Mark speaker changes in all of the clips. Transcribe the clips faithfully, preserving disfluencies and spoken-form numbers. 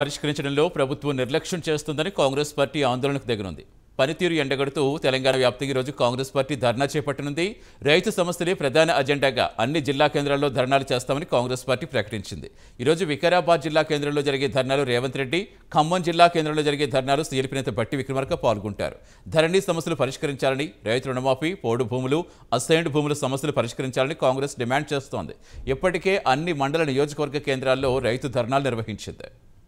Speaker 1: పరిష్కరించడంలో ప్రభుత్వం నిర్లక్ష్యం చేస్తుందని కాంగ్రెస్ పార్టీ ఆందోళనకు దిగనుంది. పనితీరు ఎండగడుతూ తెలంగాణ వ్యాప్తంగా రోజు కాంగ్రెస్ పార్టీ ధర్నా చేపట్టనుంది. రైతు సమస్యలే ప్రధాన అజెండాగా అన్ని జిల్లా కేంద్రాల్లో ధర్నాలు చేస్తామని కాంగ్రెస్ పార్టీ ప్రకటించింది. ఈరోజు వికారాబాద్ జిల్లా కేంద్రంలో జరిగే ధర్నాలు రేవంత్ రెడ్డి, ఖమ్మం జిల్లా కేంద్రంలో జరిగే ధర్నాలు సీఎల్పీ నేత బట్టి విక్రమార్క పాల్గొంటారు. ధరణి సమస్యలు పరిష్కరించాలని, రైతు రుణమాఫీ, పోడు భూములు, అసైన్డ్ భూముల సమస్యలు పరిష్కరించాలని కాంగ్రెస్ డిమాండ్ చేస్తోంది. ఇప్పటికే అన్ని మండల నియోజకవర్గ కేంద్రాల్లో రైతు ధర్నాలు నిర్వహించింది.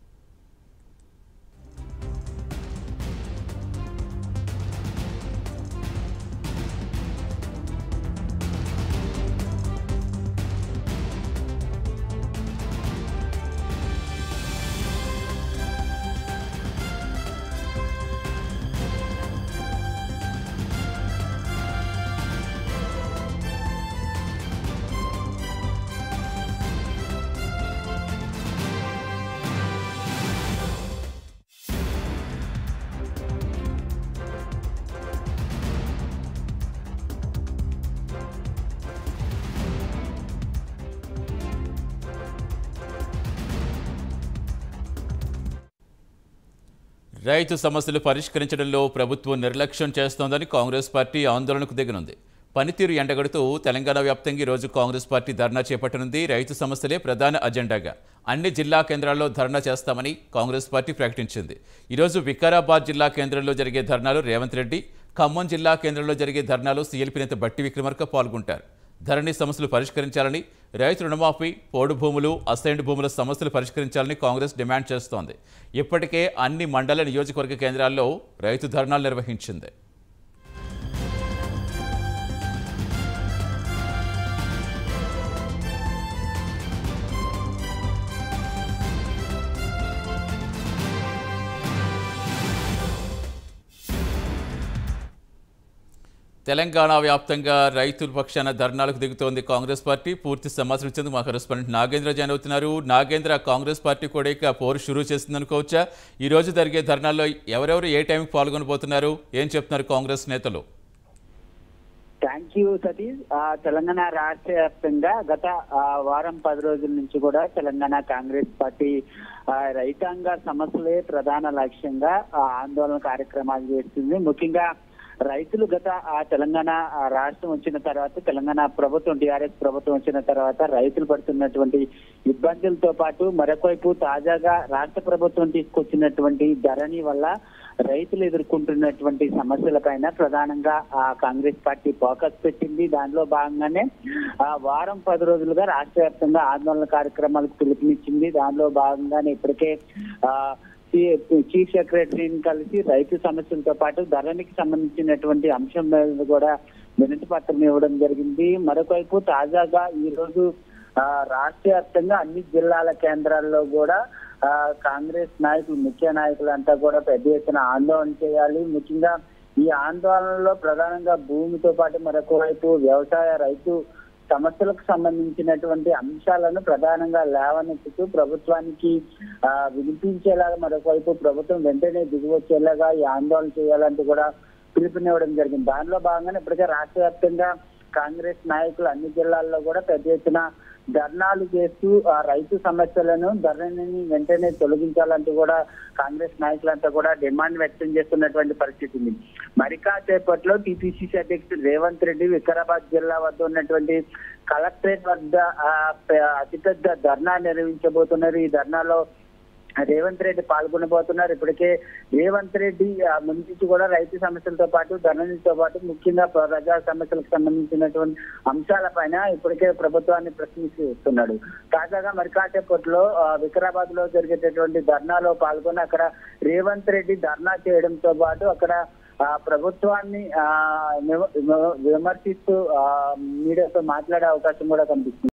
Speaker 1: రైతు సమస్యలు పరిష్కరించడంలో ప్రభుత్వం నిర్లక్ష్యం చేస్తోందని కాంగ్రెస్ పార్టీ ఆందోళనకు దిగనుంది. పనితీరు ఎండగడుతూ తెలంగాణ వ్యాప్తంగా ఈరోజు కాంగ్రెస్ పార్టీ ధర్నా చేపట్టనుంది. రైతు సమస్యలే ప్రధాన అజెండాగా అన్ని జిల్లా కేంద్రాల్లో ధర్నా చేస్తామని కాంగ్రెస్ పార్టీ ప్రకటించింది. ఈరోజు వికారాబాద్ జిల్లా కేంద్రంలో జరిగే ధర్నాలు రేవంత్ రెడ్డి, ఖమ్మం జిల్లా కేంద్రంలో జరిగే ధర్నాలు సీఎల్పీ నేత బట్టి విక్రమార్క పాల్గొంటారు. ధరణి సమస్యలు పరిష్కరించాలని, రైతు రుణమాఫీ, పోడు భూములు, అసైన్డ్ భూముల సమస్యలు పరిష్కరించాలని కాంగ్రెస్ డిమాండ్ చేస్తోంది. ఇప్పటికే అన్ని మండల నియోజకవర్గ కేంద్రాల్లో రైతు ధర్నాలు నిర్వహించింది. తెలంగాణ వ్యాప్తంగా రైతుల పక్షాన ధర్నాలకు దిగుతోంది కాంగ్రెస్ పార్టీ. పూర్తి సమాచారం ఇచ్చేందుకు మా కరెస్పాండెంట్ నాగేంద్ర జాయిన్ అవుతున్నారు. నాగేంద్ర, కాంగ్రెస్ పార్టీ కూడా ఇక పోరు షురూ చేస్తుంది అనుకోవచ్చా? ఈ రోజు జరిగే ధర్నాల్లో ఎవరెవరు ఏ టైంకి పాల్గొనబోతున్నారు? ఏం చెప్తున్నారు కాంగ్రెస్ నేతలు?
Speaker 2: Thank you Satish. తెలంగాణ రాష్ట్ర వ్యాప్తంగా గత వారం పది రోజుల నుంచి కూడా తెలంగాణ కాంగ్రెస్ పార్టీ రైతాంగ సమస్యలే ప్రధాన లక్ష్యంగా ఆందోళన కార్యక్రమాలు చేస్తుంది. ముఖ్యంగా రైతులు గత ఆ తెలంగాణ రాష్ట్రం వచ్చిన తర్వాత, తెలంగాణ ప్రభుత్వం టీఆర్ఎస్ ప్రభుత్వం వచ్చిన తర్వాత రైతులు పడుతున్నటువంటి ఇబ్బందులతో పాటు మరొకవైపు తాజాగా రాష్ట్ర ప్రభుత్వం తీసుకొచ్చినటువంటి ధరణి వల్ల రైతులు ఎదుర్కొంటున్నటువంటి సమస్యలపైన ప్రధానంగా ఆ కాంగ్రెస్ పార్టీ ఫోకస్ పెట్టింది. దానిలో భాగంగానే ఆ వారం పది రోజులుగా రాష్ట్ర వ్యాప్తంగా ఆందోళన కార్యక్రమాలకు పిలుపునిచ్చింది. దానిలో భాగంగానే ఇప్పటికే ఆ చీఫ్ సెక్రటరీని కలిసి రైతు సమస్యలతో పాటు ధరణికి సంబంధించినటువంటి అంశం మీద కూడా వినతి పత్రం ఇవ్వడం జరిగింది. మరొకవైపు తాజాగా ఈ రోజు ఆ రాష్ట్ర వ్యాప్తంగా అన్ని జిల్లాల కేంద్రాల్లో కూడా ఆ కాంగ్రెస్ నాయకులు, ముఖ్య నాయకులంతా కూడా పెద్ద ఎత్తున ఆందోళన చేయాలి. ముఖ్యంగా ఈ ఆందోళనలో ప్రధానంగా భూమితో పాటు మరొక వైపు వ్యవసాయ రైతు సమస్యలకు సంబంధించినటువంటి అంశాలను ప్రధానంగా లేవనెత్తుతూ ప్రభుత్వానికి ఆ వినిపించేలాగా, మరొకవైపు ప్రభుత్వం వెంటనే దిగివచ్చేలాగా ఈ ఆందోళన చేయాలంటూ కూడా పిలుపునివ్వడం జరిగింది. దానిలో భాగంగానే ఇప్పటికే రాష్ట్ర వ్యాప్తంగా కాంగ్రెస్ నాయకులు అన్ని జిల్లాల్లో కూడా పెద్ద ఎత్తున ధర్నాలు చేస్తూ ఆ రైతు సమస్యలను, ధరణిని వెంటనే తొలగించాలంటూ కూడా కాంగ్రెస్ నాయకులంతా కూడా డిమాండ్ వ్యక్తం చేస్తున్నటువంటి పరిస్థితి ఉంది. మరి కాసేపట్లో టీపీసీసీ అధ్యక్షుడు రేవంత్ రెడ్డి వికారాబాద్ జిల్లా వద్ద ఉన్నటువంటి కలెక్టరేట్ వద్ద అతిపెద్ద ధర్నా నిర్వహించబోతున్నారు. ఈ ధర్నాలో రేవంత్ రెడ్డి పాల్గొనబోతున్నారు. ఇప్పటికే రేవంత్ రెడ్డి ముందు నుంచి కూడా రైతు సమస్యలతో పాటు ధరణితో పాటు ముఖ్యంగా ప్రజా సమస్యలకు సంబంధించినటువంటి అంశాలపైన ఇప్పటికే ప్రభుత్వాన్ని ప్రశ్నిస్తున్నాడు. తాజాగా మరి కాసేపట్లో వికారాబాద్ లో జరిగేటటువంటి ధర్నాలో పాల్గొని అక్కడ రేవంత్ రెడ్డి ధర్నా చేయడంతో పాటు అక్కడ ఆ ప్రభుత్వాన్ని ఆ విమర్శిస్తూ ఆ మీడియాతో మాట్లాడే అవకాశం కూడా కనిపిస్తుంది.